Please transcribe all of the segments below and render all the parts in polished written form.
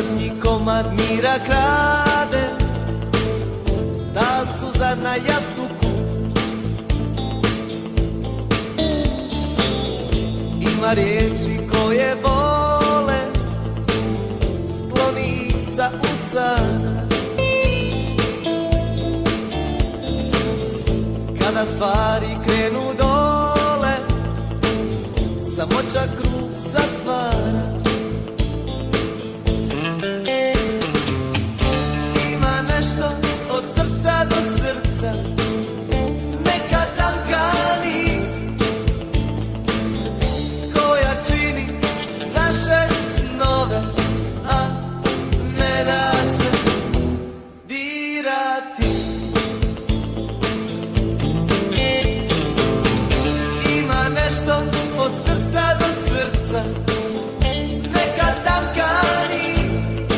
zadnji komad mira krade, ta suza na jastuku. Ima riječi koje vole, skloni ih sa usana. Kada stvari krenu dole, samoća krug zatvara. Ima nešto od srca do srca, neka tanka nit koja čini naše snove, a ne da se dirati. Ima nešto od srca do srca, neka tanka nit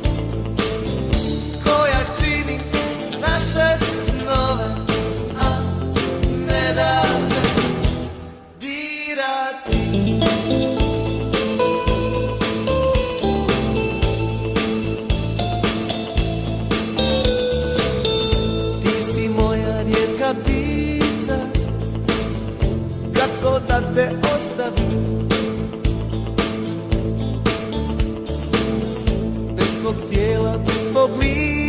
koja čini naše snove, a ne da se dirati. Ti si moja rijetka ptica, kako da te ostavim? Bez tvog tijela, bez tvog lica